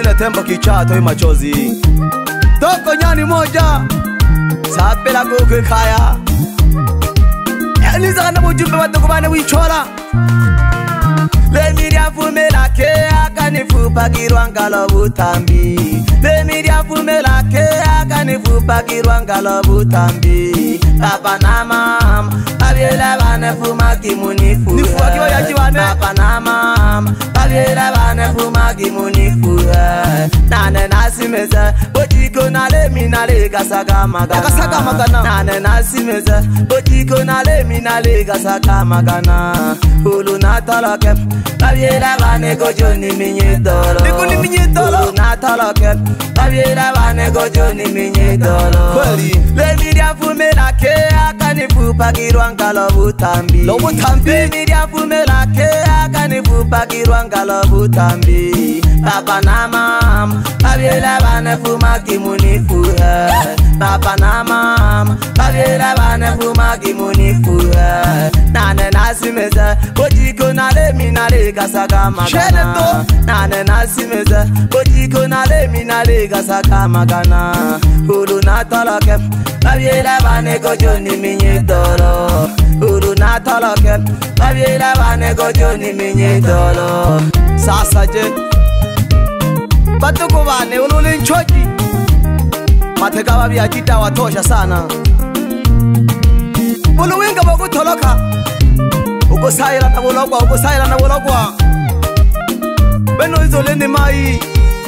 jina tembo kichato hii machozi. Dogo Nyani moja sapela kuke kaya. Yani zana mujumbe wa Dogo bana wichola. Le miria fume la ke akanifu pagirwa ngalo butambi. Le miria fume la ke akanifu pagirwa ngalo butambi. Papa na mama abiela bana fuma kimunifu. Nifu akiwa yajiwane. Papa na mama abiela bana fuma kimunifu. Nane nasimeza botiko na le minale gasaka magana. Nane nasimeza botiko na le minale gasaka magana. Ulu na taloke abiela bana gojo ni minyedolo. Nikuni minyedolo. Ulu na taloke abiela bana gojo ni minyedolo. Kweli le miria fume la ke akanifu pagirwa ngalo butambi. Lo butambi. Le miria fume la ke akanifu pagirwa ngalo butambi. Papa na mama abiela bana fuma kimunifu. Papa na mama abiela bana fuma kimunifu. Nane nasimeza botiko na le minale gasaka magana. Nane nasimeza botiko na le minale gasaka magana. Ulu na taloke abiela bana gojo ni minyedolo. Ulu na taloke abiela bana gojo ni minyedolo. Sasa je Batuko bane ulule nchoji mateka babi akita watosha sana. Uluwinga bakutoloka uko saira na bologwa, uko saira na bologwa. Beno izolende mai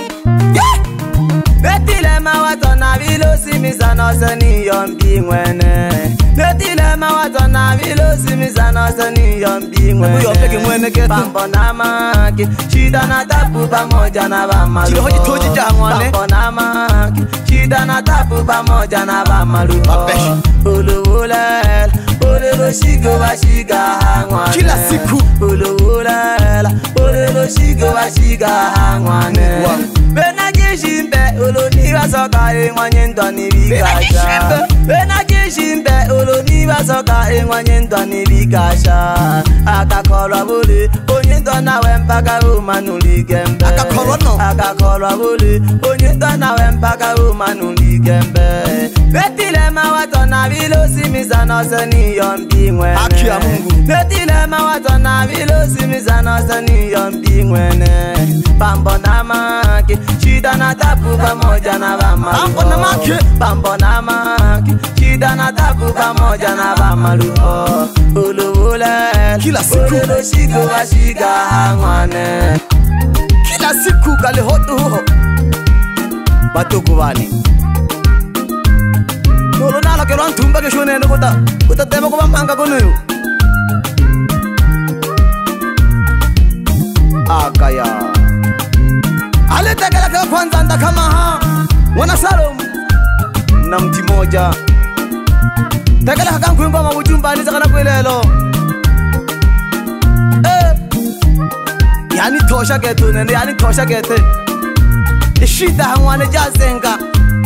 Betile mawatona vilosi misano sani yombi mwene. Betile mawatona vilosi misano sani yombi mwene. Uyopeke mwene ketu Bambo na maki shida na tapu pamoja na bamalu. Chilo hoji toji jangwane Bambo na maki shida na tapu pamoja na bamalu. Ulu ulel Ulelo shigo wa shiga hangwane. Kila siku Ulu ulel Ulelo shigo wa shiga hangwane. Bena jishimbe ulu niwa soka ingwanye ndoni bikasha. Bena jishimbe ulu niwa soka ingwanye ndoni bikasha. Akakolwa buli onye ndona wempaka umanuli gembe. Akakolwa buli onye ndona wempaka umanuli gembe. Betile mawatona vilosi misano sani yombi mwene. Akia Mungu. Betile mawatona vilosi misano sani yombi mwene. Bambo na maki shida na tapu pamoja na bamalu. Bambo na maki Bambo na maki shida na tapu pamoja na bamalu. Ulu ulel kila siku Ulelo shigo wa shiga hangwane. Kila siku kale hotu ho Batuko bani Nolo nala kero antumba ke shone no kota tema ko bamanga kono. Akaya ale tegela kwa kwanza ndakama ha wana salom na mti moja tegela hakankwingwa mabujumba ni zakana kwelelo. Yani tosha getu nene yani tosha gete ishida hangwane jazenga.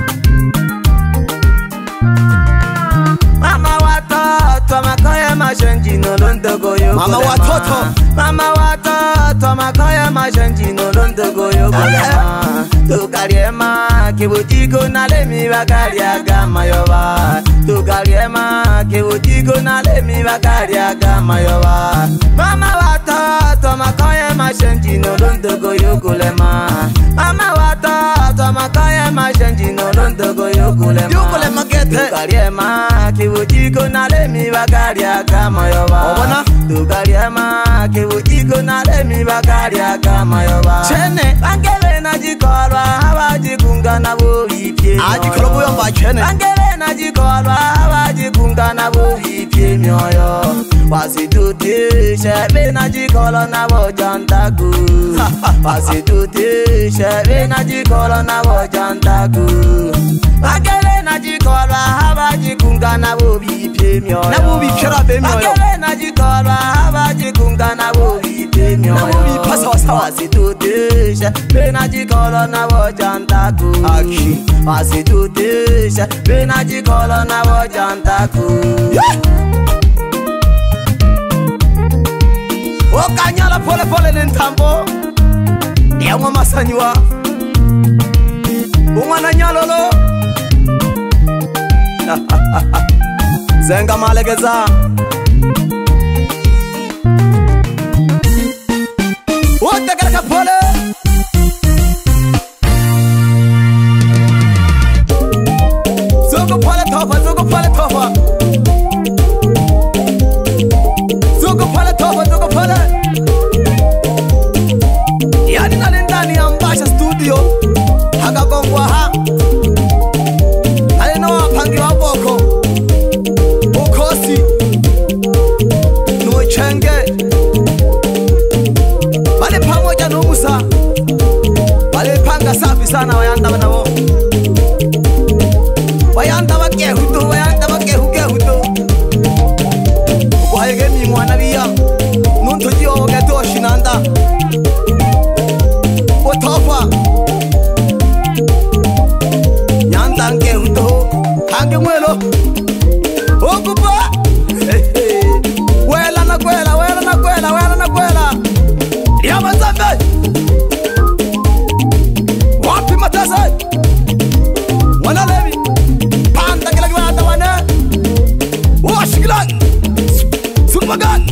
Mama watoto makaya mashenji no Dogo yo. Mama watoto Mama watoto makaya mashenji no Dogo yo. Tukariema kibutiko na lemi bakari agama yoba. Tukariema kibutiko na lemi bakari agama yoba. Mama watoto makaya mashenji no Dogo yo kulema. Mama watoto makaya mashenji no Dogo yo kulema. Yukulema gete tukariema kibutiko na lemi bakari agama yoba. Obona tukariema kibutiko na lemi bakari agama yoba. Chene angele na jikolwa abajikunga na bubipye. Ajikolo buyo mbachene angele na jikolwa abajikunga na bubipye myoyo. Wasitutishe bena jikolo na bojantaku. Wasitutishe bena jikolo na bojantaku. Angele na jikolwa abajikunga na bubipye myoyo. Na bubipye rabe myoyo. Angele na jikolwa abajikunga na bubipye myoyo. Na bubipye sawa sawa. Wasitutishe bena jikolo na bojantaku. Aki wasitutishe bena jikolo na bojantaku. Okanyala pole pole nentambo Yamwa masanywa Umwana nyalolo Zenga malegeza Wote kaka pole Zogo pole tofa Zogo pole tofa Zogo pole tofa Zogo pole Yani nalindani ya Mbasha studio Haka gongwa ha Alino wapangi wa boko Ukosi Nuichenge Bale pamoja numusa Bale panga safi sana wayanda wanabo Wayanda wake huto Wayanda wake huke huto Wahege mi mwana biya Nuntu jiyo wageto shinanda Otofa Nyanda nke huto Hange mwelo Okupa Wela na kwela Wela na kwela Wela na kwela Yama zambe Wapi matasa Wana levi Panda kila kiwa hata wane Washikilan Sukumagan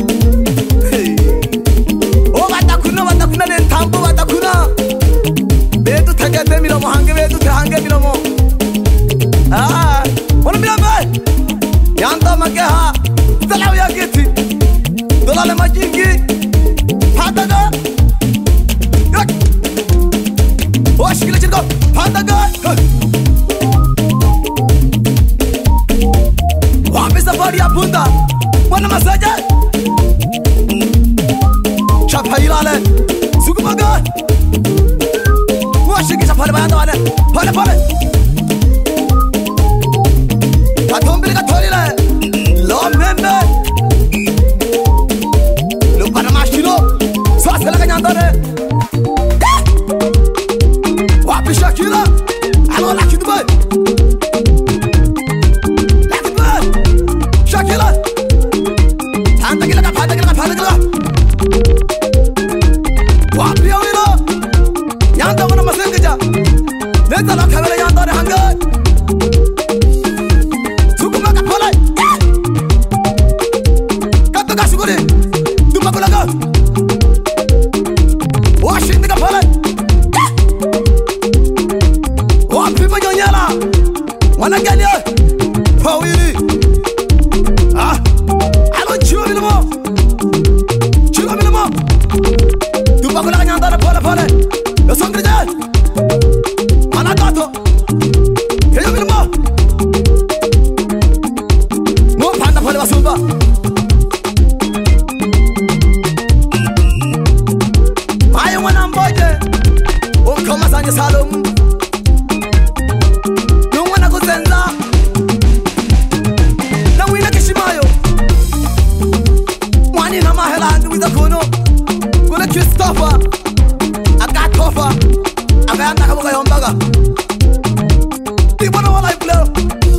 Watakuna ni ntambu watakuna Betu tegete milomo hange betu te hange milomo Wana milambe Yanda makeha Dalaw ya giti Dolale majingi Pandaga Washikile chirko Pandaga Wapi safari ya bunda Wana masaja Chapa ilale Sukumaga Washikisha pale bayanda wane Pale pale Katombili katolile Lomembe Lupana mashino Swasela kanyandane Wapi Shakira Alo laki Dubai Laki Dubai Shakira Panda gila panda gila panda gila Wapi yawilo Nyanda wana masengeja Neta la kamera yandane hanga Sukumaka pole Katoka shuguri Dumakulaga Washindika pole Wapipa nyonyela Wanaganya Pawiri Alo chiwa milimo Chiwa milimo Dumakulaga nyandane pole pole Yosongirija Managato Keyo milimo No panda pole wasumba Mayo mwana mboje Ukoma sanje salum Nungwana kuzenza Na wina kishimayo Mwani na mahela andu wiza kuno Kule Christopher Akatofa Akayanda kabuka yombaga Ibono wala ipleo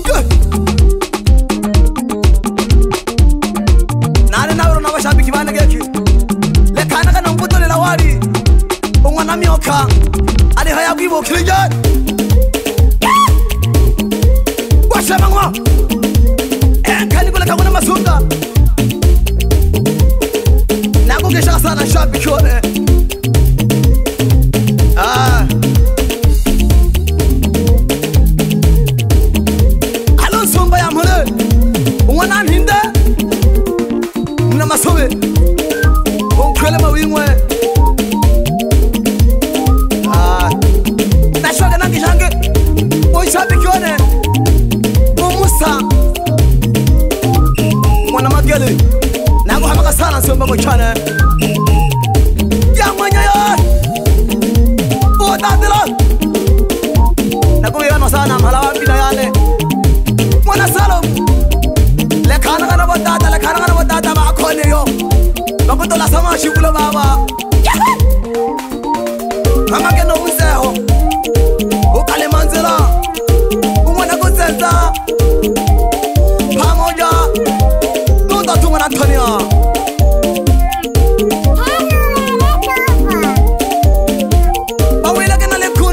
Nane nauro na washabiki bane geki Lekana kana mbuto nila wari Ungwana mioka Ali haya kuibo kilija Washe mangwa Kani kule kaguna masunga Naku kisha sana shabiki wane Alon sumba ya mule Ungwana ninde Muna masobe Unkwele mawingwe Nashoga nangi shange Oishabi kione Mumusa Mwana magele Nago hamaka sana sumba mchane Ya mwanya ya Otadila Nago yana sana malawa pida yale Mwana salom Lekana kana batata Bakone yo Bakutola sama shikulo baba Mama keno mzeho Ukale manzela Umwana kuzenza Pamoja Nunda tungana Tania Bawila kena leku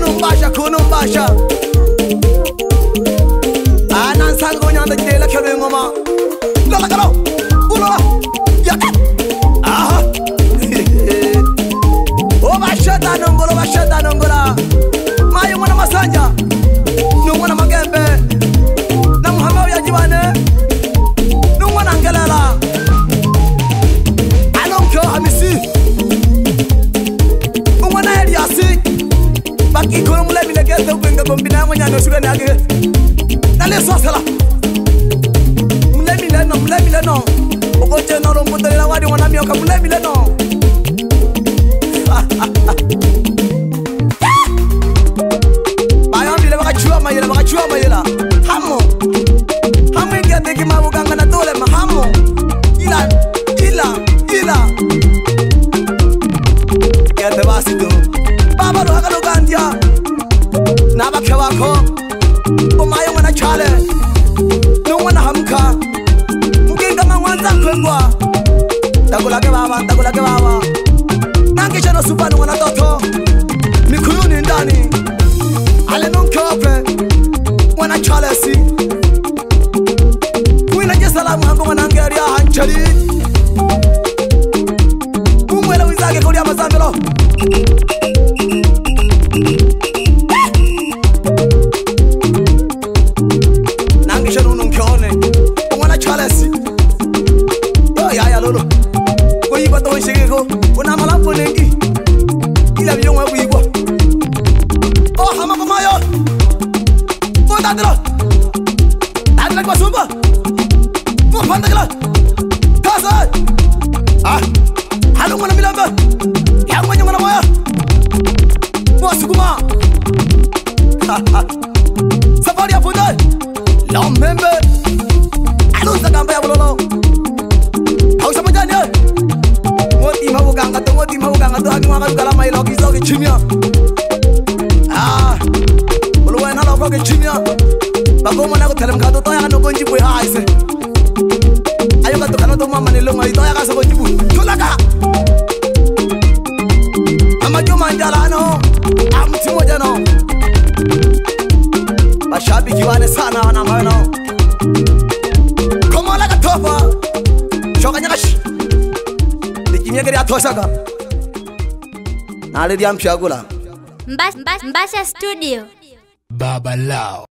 Baki kono mule mile gete ubenga kombina ngonyano suga nage. Nale sosala. Mule mile no. Okoche no rombo tele la wadi wana mioka mule mile no. Bayo mile bakachua mayela. Hamo. Hamo ingete kimabu kanga na tole ma hamo. Ila. Gete basito. Baba lo haka lo gandia. Naba kewako. Omayo mwana chale. No mwana hamka. Mkinga mangwanza kwengwa. Takulake baba. Nangisha no supano mwana toto. Mikuyuni ndani. Ale nonkope. Mwana chale si. Mwina jesalamu hango mwana ngeria hanchali. Umwele wizage kulia mazambelo. Nangisha nunu mkione. Mwana chale si. Ya lolo. Kuyiba to nshigeko. Kuna malapo nengi. Ila biyongwe kuyigwa. Oh hama kumayo. Oh dadilo. Dadilo kwa sumba. Mo pandagila. Kasa. Halo mwana milamba. Ya mwana moya. Mo sukuma. Safari ya fuda. Lombembe. Alusa kamba ya bulolo. Hausa majani. Moti mabuganga to hangi mwaka tukala mailo kizo kichimia. Uluwa na loko kichimia. Bako mwana kutelem kato toya kano konjibu ya aise. Ayo kato kano to mama nilo mali toya kasa konjibu. Tulaka. Ama juma njala no. Amuti moja no. Mashabiki wane sana wana mano. Komo laka topa. Shoka nyakashi. Nikimyegeri atoshaga. Nale diamshagula. Mbasha Studio. Baba Lao.